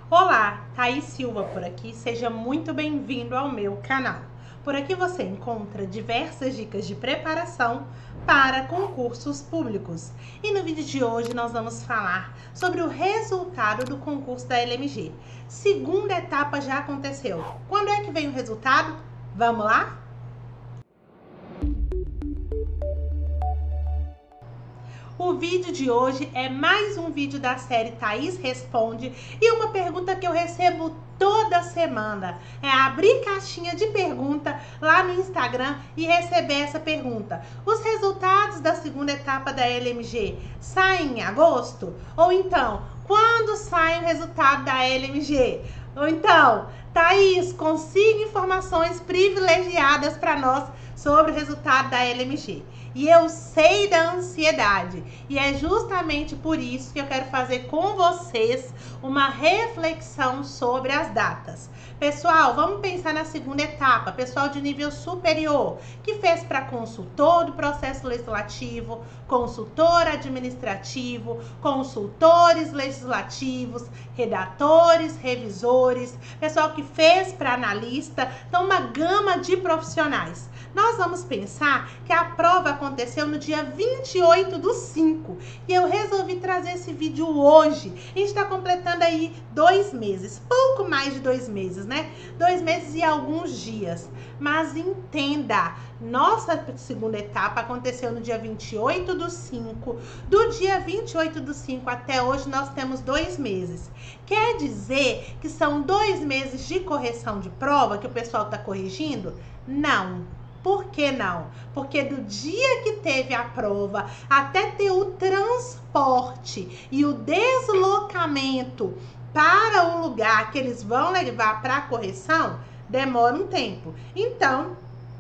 Olá, Thaís Silva por aqui, seja muito bem-vindo ao meu canal. Por aqui você encontra diversas dicas de preparação para concursos públicos. E no vídeo de hoje nós vamos falar sobre o resultado do concurso da LMG. Segunda etapa já aconteceu. Quando é que vem o resultado? Vamos lá? O vídeo de hoje é mais um vídeo da série Thaís Responde e uma pergunta que eu recebo toda semana é abrir caixinha de pergunta lá no Instagram e receber essa pergunta. Os resultados da segunda etapa da LMG saem em agosto? Ou então, quando sai o resultado da LMG? Ou então, Thaís, consiga informações privilegiadas para nós sobre o resultado da LMG. E eu sei da ansiedade. E é justamente por isso que eu quero fazer com vocês uma reflexão sobre as datas. Pessoal, vamos pensar na segunda etapa. Pessoal de nível superior, que fez para consultor do processo legislativo, consultor administrativo, consultores legislativos, redatores, revisores, pessoal que fez para analista, então uma gama de profissionais. Nós vamos pensar que a prova aconteceu no dia 28/5 e eu resolvi trazer esse vídeo hoje. A gente está completando aí 2 meses, pouco mais de 2 meses, né? 2 meses e alguns dias. Mas entenda, nossa segunda etapa aconteceu no dia 28/5. Do dia 28/5 até hoje nós temos 2 meses. Quer dizer que são 2 meses de correção de prova que o pessoal está corrigindo? Não. Por que não? Porque do dia que teve a prova até ter o transporte e o deslocamento para o lugar que eles vão levar para a correção, demora um tempo. Então,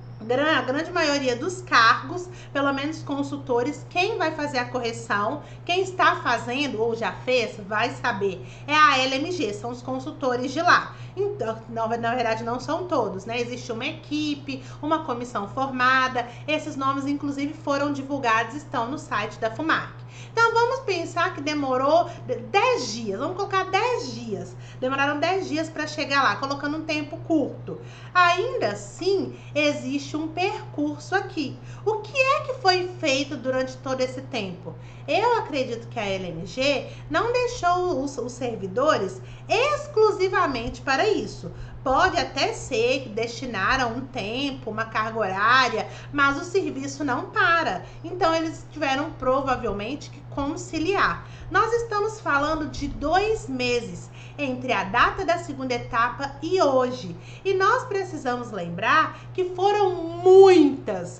a grande maioria dos cargos, pelo menos consultores, quem vai fazer a correção, quem está fazendo ou já fez, vai saber. É a LMG, são os consultores de lá. Então, na verdade, não são todos, né? Existe uma equipe, uma comissão formada. Esses nomes, inclusive, foram divulgados, estão no site da FUMAC. Então, vamos pensar que demorou 10 dias. Vamos colocar 10 dias. Demoraram 10 dias para chegar lá, colocando um tempo curto. Ainda assim, existe um percurso aqui. O que é que foi feito durante todo esse tempo? Eu acredito que a LMG não deixou os servidores exclusivamente para isso. Pode até ser que destinaram um tempo, uma carga horária, mas o serviço não para. Então, eles tiveram provavelmente que conciliar. Nós estamos falando de 2 meses entre a data da segunda etapa e hoje. E nós precisamos lembrar que foram muitas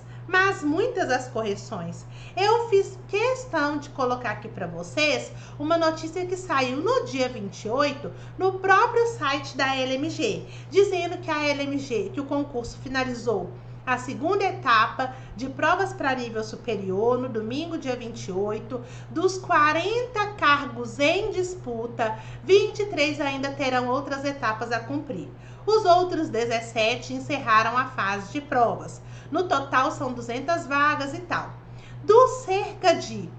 as correções. Eu fiz questão de colocar aqui para vocês uma notícia que saiu no dia 28 no próprio site da LMG, dizendo que a LMG, que o concurso finalizou a segunda etapa de provas para nível superior no domingo, dia 28. Dos 40 cargos em disputa, 23 ainda terão outras etapas a cumprir. Os outros 17 encerraram a fase de provas. No total são 200 vagas e tal. Dos cerca de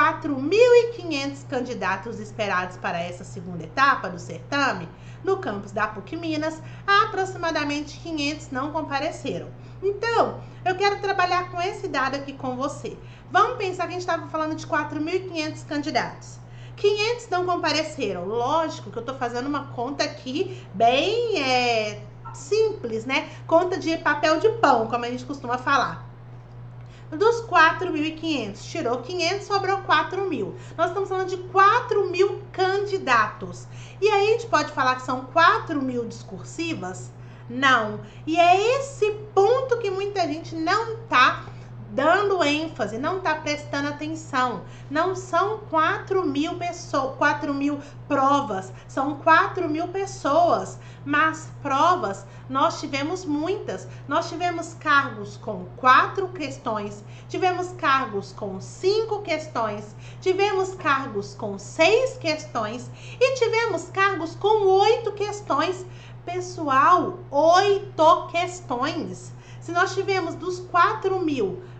4.500 candidatos esperados para essa segunda etapa do certame, no campus da PUC Minas, aproximadamente 500 não compareceram. Então, eu quero trabalhar com esse dado aqui com você. Vamos pensar que a gente estava falando de 4.500 candidatos. 500 não compareceram. Lógico que eu estou fazendo uma conta aqui bem simples, né? Conta de papel de pão, como a gente costuma falar. Dos 4.500, tirou 500, sobrou 4.000. Nós estamos falando de 4.000 candidatos. E aí a gente pode falar que são 4.000 discursivas? Não. E é esse ponto que muita gente não está dando ênfase, não está prestando atenção. Não são 4.000 pessoas, 4.000 provas, são 4.000 pessoas. Mas provas, nós tivemos muitas. Nós tivemos cargos com 4 questões, tivemos cargos com 5 questões, tivemos cargos com 6 questões e tivemos cargos com 8 questões. Pessoal, 8 questões. Se nós tivemos dos 4.000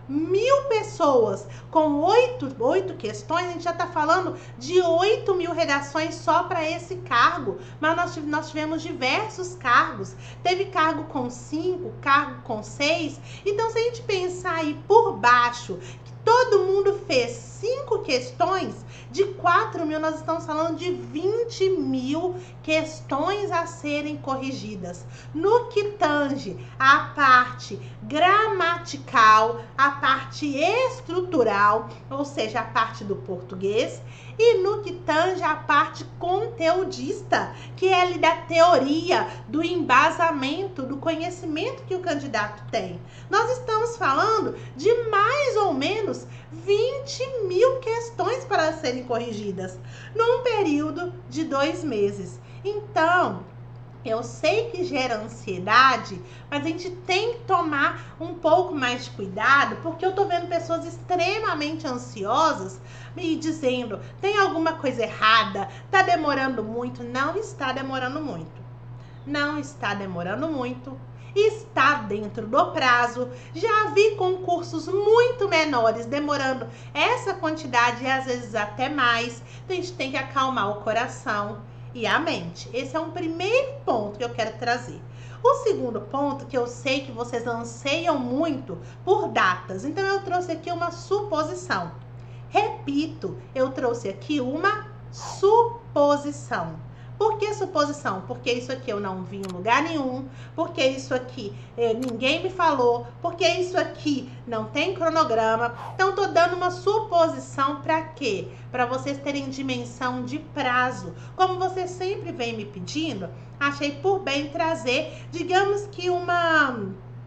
1.000 pessoas com 8 questões, a gente já está falando de 8.000 redações só para esse cargo. Mas nós tivemos diversos cargos. Teve cargo com 5, cargo com 6. Então, se a gente pensar aí por baixo, que todo mundo fez 5 questões, de 4.000 nós estamos falando de 20.000 questões a serem corrigidas. No que tange a parte gramatical, a parte estrutural, ou seja, a parte do português, e no que tange a parte conteudista, que é ali da teoria, do embasamento, do conhecimento que o candidato tem. Nós estamos falando de mais ou menos 20.000 questões para serem corrigidas num período de 2 meses. Então, eu sei que gera ansiedade, mas a gente tem que tomar um pouco mais de cuidado, porque eu tô vendo pessoas extremamente ansiosas me dizendo, tem alguma coisa errada, tá demorando muito. Não está demorando muito. Não está demorando muito. Está dentro do prazo. Já vi concursos muito menores demorando essa quantidade e às vezes até mais. Então a gente tem que acalmar o coração e a mente. Esse é um primeiro ponto que eu quero trazer. O segundo ponto, que eu sei que vocês anseiam muito por datas, então eu trouxe aqui uma suposição. Repito, eu trouxe aqui uma suposição. Por que suposição? Porque isso aqui eu não vi em lugar nenhum, porque isso aqui ninguém me falou, porque isso aqui não tem cronograma. Então, tô dando uma suposição para quê? Para vocês terem dimensão de prazo. Como você sempre vem me pedindo, achei por bem trazer, digamos que uma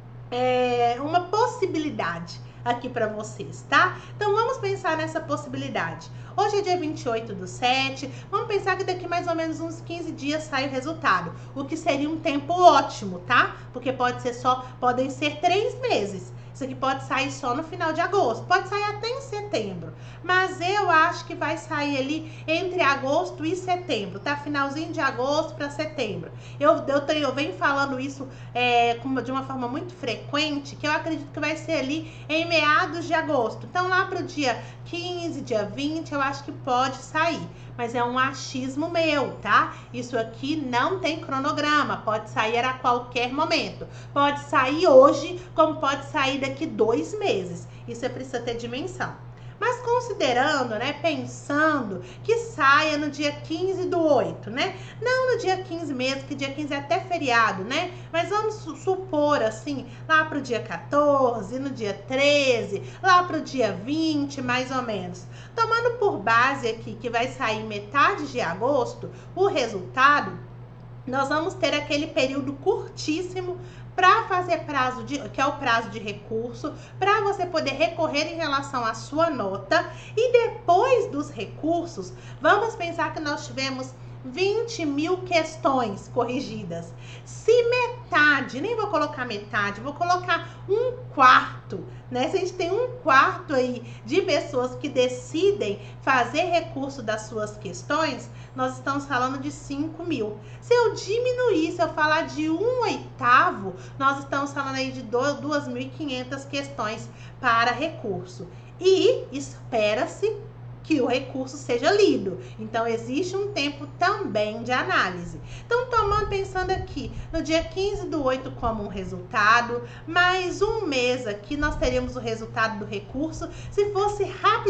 possibilidade aqui para vocês, tá? Então, vamos pensar nessa possibilidade. Hoje é dia 28/7, vamos pensar que daqui mais ou menos uns 15 dias sai o resultado, o que seria um tempo ótimo, tá? Porque podem ser 3 meses. Isso aqui pode sair só no final de agosto, pode sair até em setembro, mas eu acho que vai sair ali entre agosto e setembro, tá? Finalzinho de agosto para setembro. Eu venho falando isso de uma forma muito frequente, que eu acredito que vai ser ali em meados de agosto. Então lá pro dia 15, dia 20, eu acho que pode sair. Mas é um achismo meu, tá? Isso aqui não tem cronograma, pode sair a qualquer momento. Pode sair hoje, como pode sair daqui 2 meses. Isso precisa ter dimensão. Mas considerando, né, pensando que saia no dia 15/8, né? Não no dia 15 mesmo, que dia 15 é até feriado, né? Mas vamos supor assim, lá pro dia 14, no dia 13, lá pro dia 20, mais ou menos. Tomando por base aqui que vai sair metade de agosto, o resultado, nós vamos ter aquele período curtíssimo para fazer que é o prazo de recurso, para você poder recorrer em relação à sua nota. E depois dos recursos, vamos pensar que nós tivemos 20.000 questões corrigidas. Se metade, nem vou colocar metade, vou colocar 1/4, né? Se a gente tem 1/4 aí de pessoas que decidem fazer recurso das suas questões, nós estamos falando de 5.000. Se eu diminuir, se eu falar de 1/8, nós estamos falando aí de 2.500 questões para recurso. E espera-se que o recurso seja lido. Então, existe um tempo também de análise. Então, pensando aqui, no dia 15/8 como um resultado, mais um mês aqui, nós teríamos o resultado do recurso. Se fosse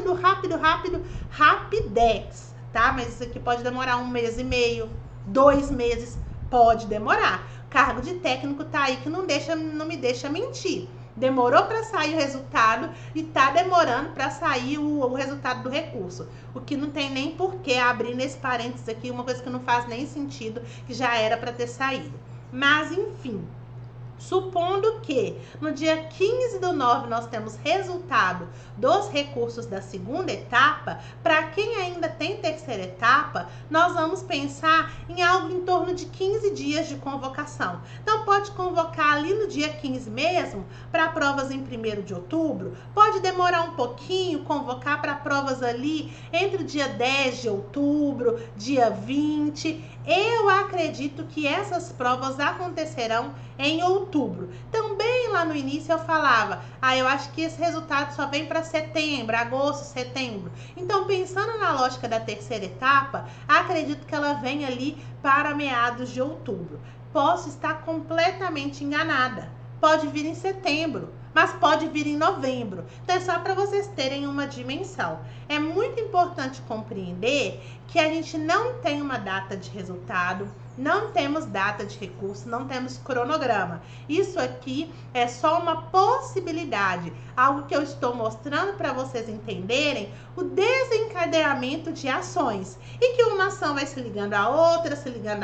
rapidex, tá? Mas isso aqui pode demorar 1 mês e meio, 2 meses, pode demorar. Cargo de técnico tá aí que não me deixa mentir. Demorou para sair o resultado e tá demorando para sair o resultado do recurso. O que não tem nem porquê abrir nesse parênteses aqui, uma coisa que não faz nem sentido, que já era para ter saído. Mas, enfim, supondo que no dia 15/9 nós temos resultado dos recursos da segunda etapa, para quem ainda tem terceira etapa, nós vamos pensar em algo em torno de 15 dias de convocação. Então, pode convocar ali no dia 15 mesmo, para provas em 1º de outubro, pode demorar um pouquinho, convocar para provas ali entre o dia 10 de outubro, dia 20. Eu acredito que essas provas acontecerão em outubro. Também lá no início eu falava, eu acho que esse resultado só vem para setembro, agosto, setembro. Então, pensando na lógica da terceira etapa, acredito que ela vem ali para meados de outubro. Posso estar completamente enganada. Pode vir em setembro, mas pode vir em novembro. Então é só para vocês terem uma dimensão. É muito importante compreender que a gente não tem uma data de resultado, não temos data de recurso, não temos cronograma. Isso aqui é só uma possibilidade, algo que eu estou mostrando para vocês entenderem o desencadeamento de ações. E que uma ação vai se ligando à outra,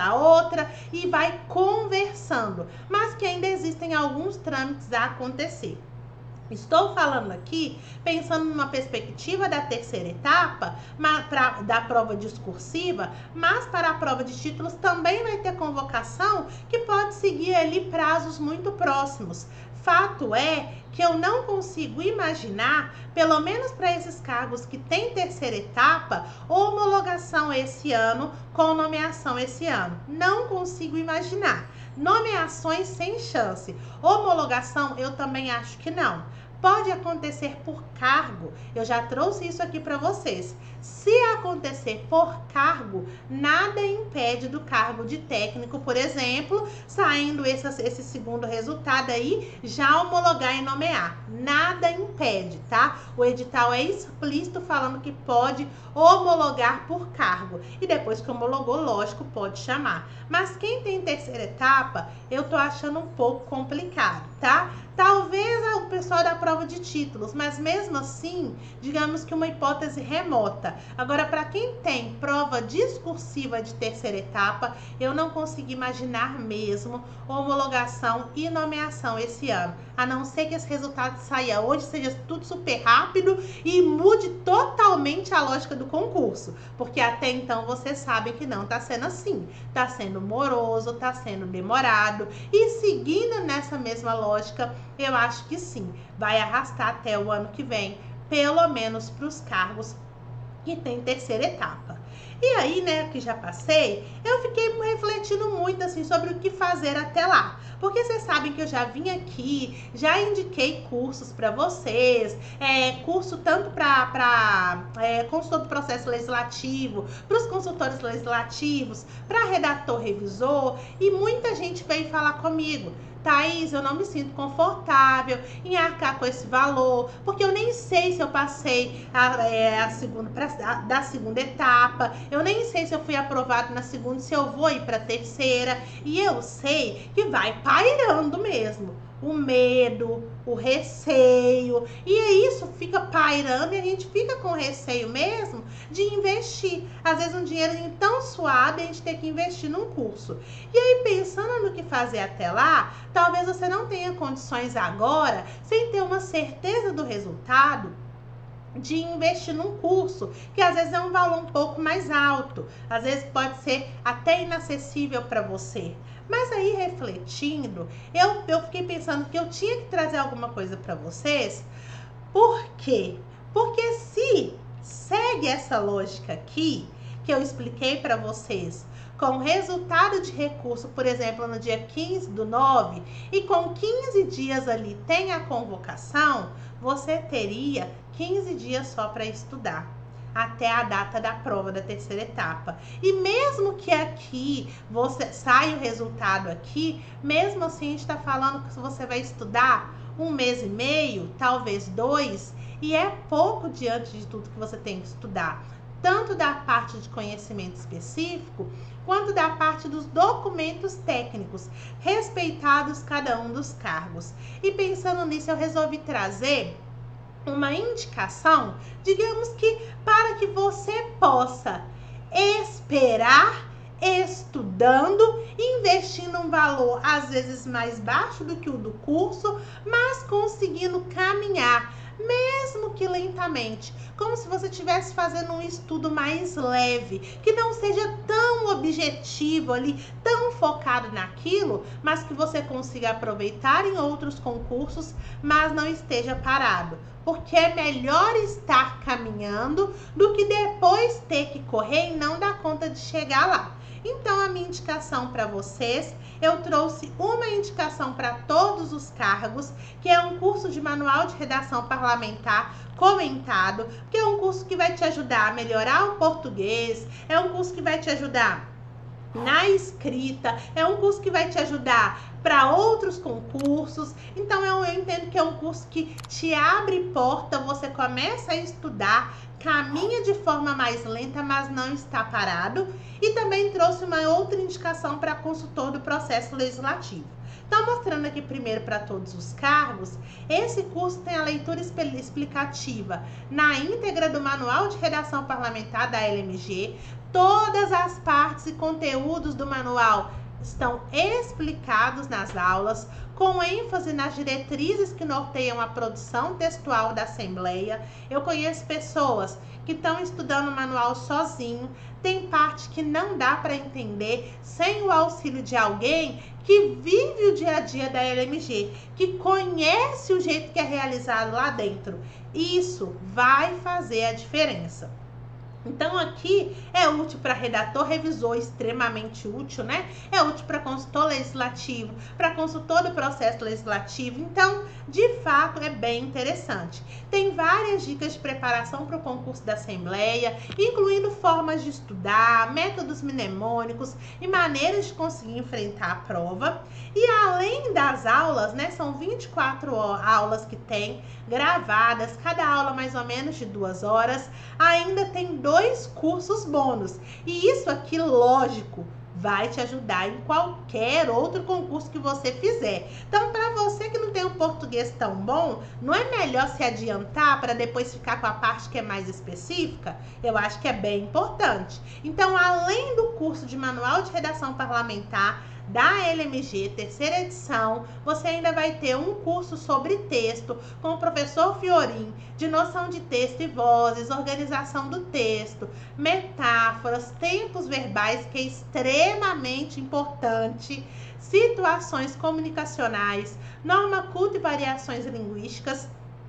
e vai conversando. Mas que ainda existem alguns trâmites a acontecer. Estou falando aqui pensando numa perspectiva da terceira etapa, da prova discursiva, mas para a prova de títulos também vai ter convocação que pode seguir ali prazos muito próximos. Fato é que eu não consigo imaginar, pelo menos para esses cargos que tem terceira etapa, homologação esse ano com nomeação esse ano. Não consigo imaginar. Nomeações sem chance. Homologação eu também acho que não. Pode acontecer por cargo, eu já trouxe isso aqui para vocês. Se acontecer por cargo, nada impede do cargo de técnico, por exemplo, saindo esse segundo resultado aí, já homologar e nomear. Nada impede, tá? O edital é explícito falando que pode homologar por cargo. E depois que homologou, lógico, pode chamar. Mas quem tem terceira etapa, eu tô achando um pouco complicado, tá? Talvez o pessoal da prova de títulos, mas mesmo assim, digamos que uma hipótese remota. Agora, para quem tem prova discursiva de terceira etapa, eu não consigo imaginar mesmo homologação e nomeação esse ano. A não ser que esse resultado saia hoje, seja tudo super rápido e mude totalmente a lógica do concurso. Porque até então vocês sabem que não está sendo assim. Está sendo moroso, está sendo demorado. E seguindo nessa mesma lógica, eu acho que sim, vai arrastar até o ano que vem, pelo menos para os cargos que tem terceira etapa. E aí, né, que já passei, eu fiquei refletindo muito assim sobre o que fazer até lá. Porque vocês sabem que eu já vim aqui, já indiquei cursos para vocês, curso tanto para consultor do processo legislativo, para os consultores legislativos, para redator revisor, e muita gente veio falar comigo: Thaís, eu não me sinto confortável em arcar com esse valor, porque eu nem sei se eu passei da segunda etapa, eu nem sei se eu fui aprovado na segunda, se eu vou ir para a terceira, e eu sei que vai pairando mesmo. O medo, o receio, e isso fica pairando e a gente fica com receio mesmo de investir. Às vezes um dinheirinho tão suado e a gente tem que investir num curso. E aí, pensando no que fazer até lá, talvez você não tenha condições agora, sem ter uma certeza do resultado, de investir num curso, que às vezes é um valor um pouco mais alto, às vezes pode ser até inacessível para você. Mas aí, refletindo, eu fiquei pensando que eu tinha que trazer alguma coisa para vocês. Por quê? Porque se segue essa lógica aqui, que eu expliquei para vocês, com resultado de recurso, por exemplo, no dia 15/9, e com 15 dias ali tem a convocação, você teria 15 dias só para estudar, até a data da prova da terceira etapa. E mesmo que aqui saia o resultado aqui, mesmo assim a gente está falando que você vai estudar 1 mês e meio, talvez 2, e é pouco diante de tudo que você tem que estudar, tanto da parte de conhecimento específico, quanto da parte dos documentos técnicos, respeitados cada um dos cargos. E pensando nisso, eu resolvi trazer uma indicação, digamos que para que você possa esperar estudando, investindo um valor às vezes mais baixo do que o do curso, mas conseguindo caminhar, mesmo que lentamente, como se você estivesse fazendo um estudo mais leve, que não seja tão objetivo ali, tão focado naquilo, mas que você consiga aproveitar em outros concursos, mas não esteja parado. Porque é melhor estar caminhando do que depois ter que correr e não dar conta de chegar lá. Então, a minha indicação para vocês, eu trouxe uma indicação para todos os cargos, que é um curso de manual de redação parlamentar comentado, que é um curso que vai te ajudar a melhorar o português, é um curso que vai te ajudar na escrita, é um curso que vai te ajudar para outros concursos. Então eu entendo que é um curso que te abre porta, você começa a estudar, caminha de forma mais lenta, mas não está parado. E também trouxe uma outra indicação para consultor do processo legislativo. Então, mostrando aqui primeiro para todos os cargos, esse curso tem a leitura explicativa na íntegra do Manual de Redação Parlamentar da LMG. Todas as partes e conteúdos do manual estão explicados nas aulas, com ênfase nas diretrizes que norteiam a produção textual da Assembleia. Eu conheço pessoas que estão estudando o manual sozinho, tem parte que não dá para entender sem o auxílio de alguém que vive o dia a dia da LMG, que conhece o jeito que é realizado lá dentro. Isso vai fazer a diferença. Então aqui é útil para redator, revisor, extremamente útil, né? É útil para consultor legislativo, para consultor do processo legislativo. Então, de fato, é bem interessante. Tem várias dicas de preparação para o concurso da Assembleia, incluindo formas de estudar, métodos mnemônicos e maneiras de conseguir enfrentar a prova. E além das aulas, né? São 24 aulas que tem gravadas, cada aula mais ou menos de 2 horas. Ainda tem 2 cursos bônus. E isso aqui, lógico, vai te ajudar em qualquer outro concurso que você fizer. Então, para você que não tem um português tão bom, não é melhor se adiantar para depois ficar com a parte que é mais específica? Eu acho que é bem importante. Então, além do curso de Manual de Redação Parlamentar da LMG, terceira edição, você ainda vai ter um curso sobre texto com o professor Fiorim, de noção de texto e vozes, organização do texto, metáforas, tempos verbais, que é extremamente importante, situações comunicacionais, norma culta e variações linguísticas,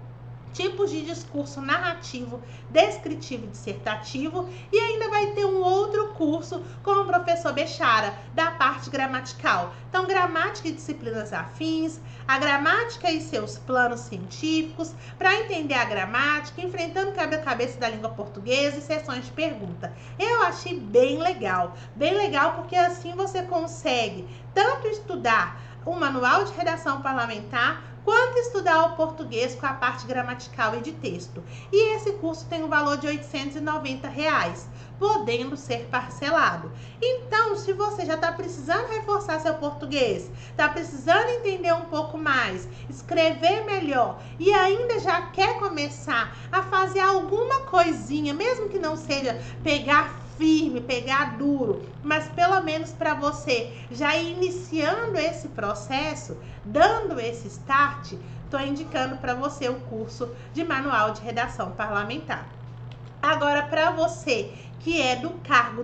tipos de discurso narrativo, descritivo e dissertativo, e ainda vai ter um outro curso com o professor Bechara, da parte gramatical. Então, gramática e disciplinas afins, a gramática e seus planos científicos, para entender a gramática, enfrentando quebra-cabeça da língua portuguesa e sessões de pergunta. Eu achei bem legal porque assim você consegue tanto estudar o Manual de Redação Parlamentar, quanto estudar o português com a parte gramatical e de texto. E esse curso tem um valor de R$ 890, podendo ser parcelado. Então, se você já está precisando reforçar seu português, está precisando entender um pouco mais, escrever melhor e ainda já quer começar a fazer alguma coisinha, mesmo que não seja pegar firme, pegar duro, mas pelo menos para você já ir iniciando esse processo, dando esse start, estou indicando para você o curso de Manual de Redação Parlamentar. Agora, para você que é do cargo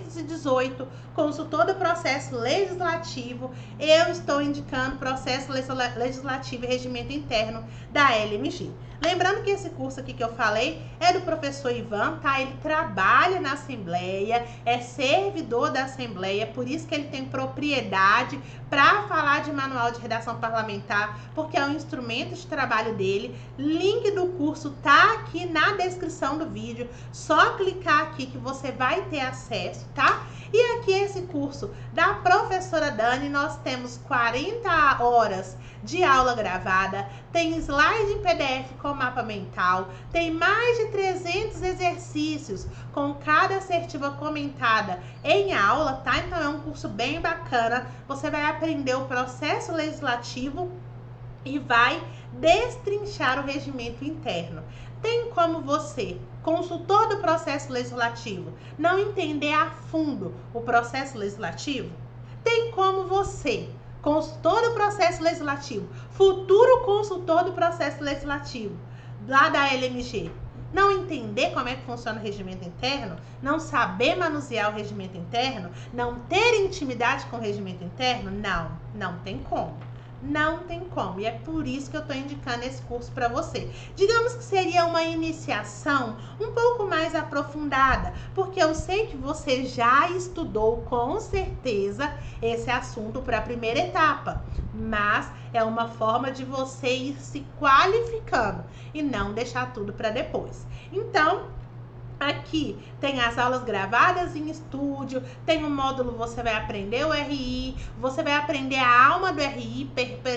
218, consultor do processo legislativo, eu estou indicando processo legislativo e regimento interno da LMG. Lembrando que esse curso aqui que eu falei é do professor Ivan, tá? Ele trabalha na Assembleia, é servidor da Assembleia, por isso que ele tem propriedade para falar de manual de redação parlamentar, porque é um instrumento de trabalho dele. Link do curso tá aqui na descrição do vídeo, só clicar aqui que você vai ter acesso, tá? E aqui esse curso da professora Dani, nós temos 40 horas de aula gravada, tem slide em PDF com mapa mental, tem mais de 300 exercícios com cada assertiva comentada em aula, tá? Então é um curso bem bacana, você vai aprender o processo legislativo e vai destrinchar o regimento interno. Tem como você, consultor do processo legislativo, não entender a fundo o processo legislativo? Tem como você, consultor do processo legislativo, futuro consultor do processo legislativo, lá da LMG, não entender como é que funciona o regimento interno, não saber manusear o regimento interno, não ter intimidade com o regimento interno? Não tem como. Não tem como, e é por isso que eu estou indicando esse curso para você. Digamos que seria uma iniciação um pouco mais aprofundada, porque eu sei que você já estudou com certeza esse assunto para a primeira etapa, mas é uma forma de você ir se qualificando e não deixar tudo para depois. Então, aqui tem as aulas gravadas em estúdio, tem um módulo você vai aprender o RI, você vai aprender a alma do RI,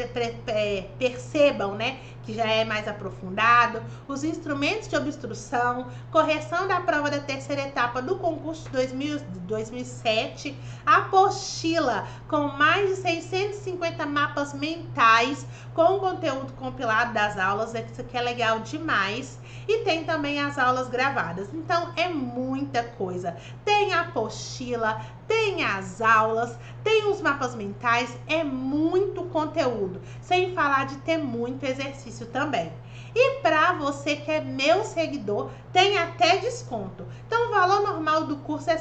percebam, né, que já é mais aprofundado, os instrumentos de obstrução, correção da prova da terceira etapa do concurso de 2007, apostila com mais de 650 mapas mentais, com o conteúdo compilado das aulas, isso aqui é legal demais. E tem também as aulas gravadas. Então, é muita coisa. Tem a apostila, tem as aulas, tem os mapas mentais, é muito conteúdo. Sem falar de ter muito exercício também. E para você que é meu seguidor, tem até desconto. Então, o valor normal do curso é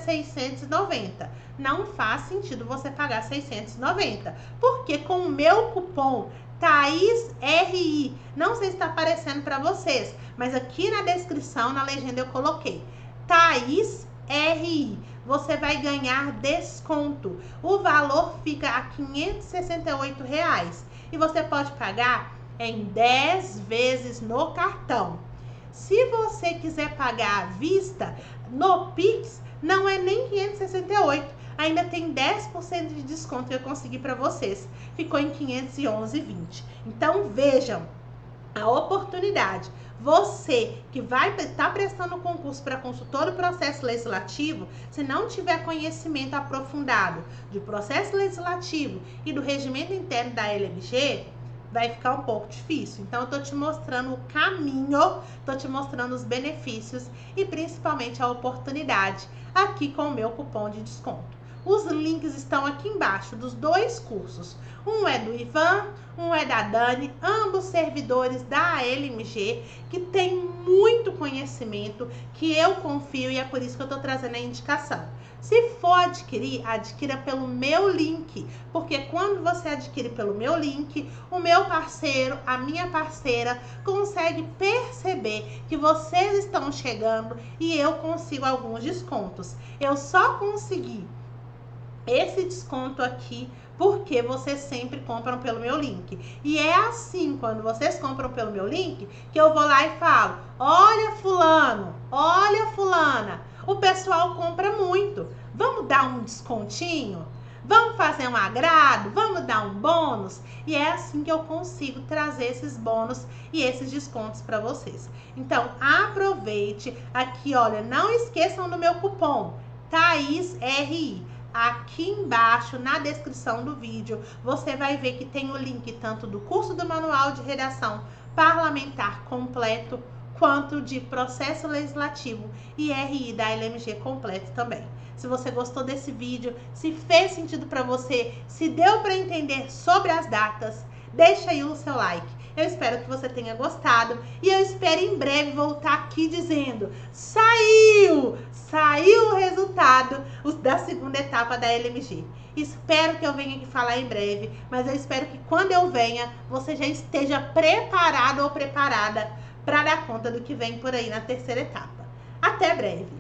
690. Não faz sentido você pagar 690, porque com o meu cupom Thaís RI, não sei se está aparecendo para vocês, mas aqui na descrição, na legenda eu coloquei Thaís RI, você vai ganhar desconto. O valor fica a R$ 568 e você pode pagar em 10 vezes no cartão. Se você quiser pagar à vista, no Pix, não é nem 568. Ainda tem 10% de desconto que eu consegui para vocês. Ficou em 511,20. Então, vejam a oportunidade. Você que vai estar prestando concurso para consultor do processo legislativo, se não tiver conhecimento aprofundado do processo legislativo e do regimento interno da LMG, vai ficar um pouco difícil. Então, eu tô te mostrando o caminho, tô te mostrando os benefícios e principalmente a oportunidade aqui com o meu cupom de desconto. Os links estão aqui embaixo dos dois cursos. Um é do Ivan, um é da Dani, ambos servidores da LMG, que tem muito conhecimento, que eu confio e é por isso que eu estou trazendo a indicação. Se for adquirir, adquira pelo meu link, porque quando você adquire pelo meu link, o meu parceiro, a minha parceira, consegue perceber que vocês estão chegando e eu consigo alguns descontos. Eu só consegui esse desconto aqui porque vocês sempre compram pelo meu link. E é assim, quando vocês compram pelo meu link, que eu vou lá e falo: olha fulano, olha fulana, o pessoal compra muito, vamos dar um descontinho? Vamos fazer um agrado? Vamos dar um bônus? E é assim que eu consigo trazer esses bônus e esses descontos para vocês. Então, aproveite aqui, olha, não esqueçam do meu cupom Thaís RI. Aqui embaixo na descrição do vídeo você vai ver que tem o link tanto do curso do Manual de Redação Parlamentar completo quanto de Processo Legislativo e RI da LMG completo também. Se você gostou desse vídeo, se fez sentido para você, se deu para entender sobre as datas, deixa aí o seu like. Eu espero que você tenha gostado e eu espero em breve voltar aqui dizendo: saiu o resultado da segunda etapa da LMG. Espero que eu venha aqui falar em breve, mas eu espero que quando eu venha, você já esteja preparado ou preparada para dar conta do que vem por aí na terceira etapa. Até breve!